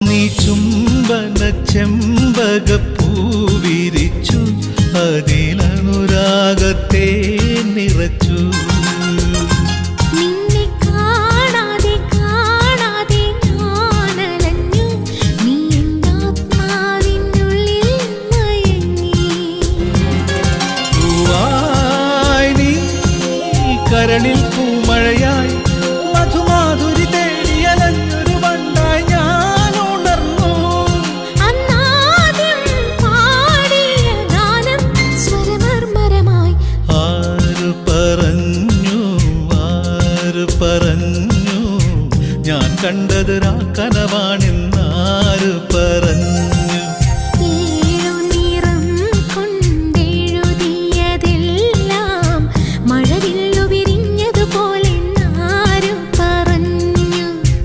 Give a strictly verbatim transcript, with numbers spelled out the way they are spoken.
നീ ചുംബന ചെമ്പകപ്പൂവിരിച്ചു അതിലനുരാഗത്തെ നിറച്ചു നിന്നെ കാണാതെ കാണാതെ ഞാനലഞ്ഞു നീ ആത്മാവിനുള്ളിൽ മയങ്ങി പൂവായി നീ കരളിൽ പൂമഴയായി മധുമാധുരി തേടിയലഞ്ഞൊരു വണ്ടായി ഞാൻ ഉണർന്നു അന്നാദ്യം പാടിയ ഗാനം സ്വരമർമരമായി ആര് പറഞ്ഞു ആര് പറഞ്ഞു ഞാൻ കണ്ടത് രാക്കനവാണെന്നാര് പറഞ്ഞു